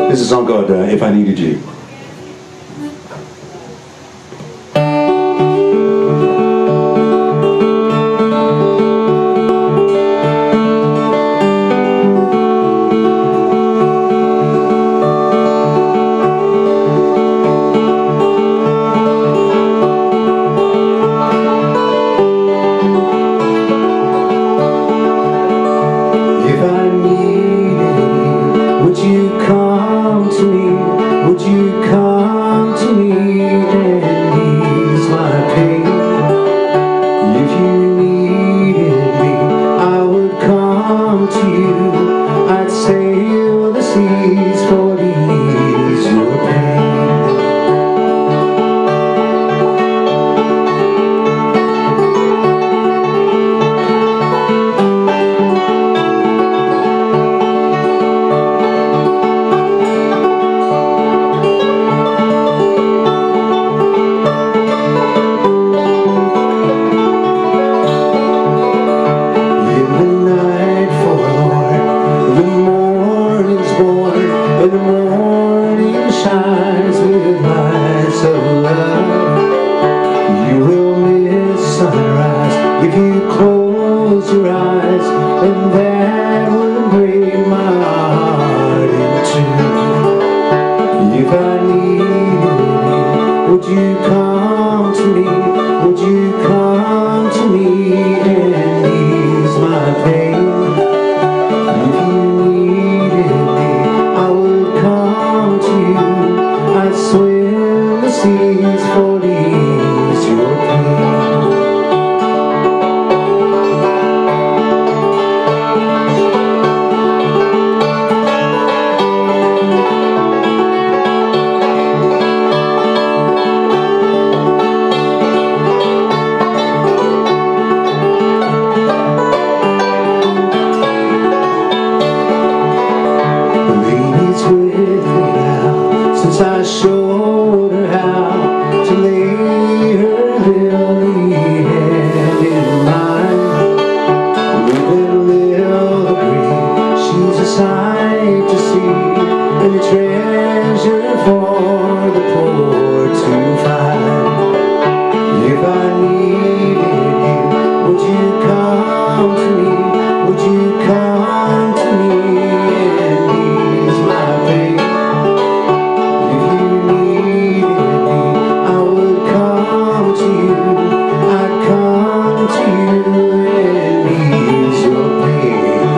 This is a song called If I Needed You. Would you come to me? Would you come to me and ease my pain? If you needed me, I would come to you. I'd sail the seas for to ease your pain. And the morning shines with lights of love. You will miss sunrise if you close your eyes, and that would break my heart in two. If I needed you, would you come to me? Would you come to me and ease my pain? I'd swim the seas for to ease your pain. Ladies with me now, since I showed her how to lay her lily hand in mine. We'll agree she's a sight to see and a treasure for the poor to find. If I needed you, would you come to me? Would you come to me and ease my pain? I'd come to you and ease your pain.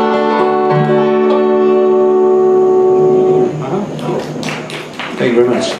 Thank you very much.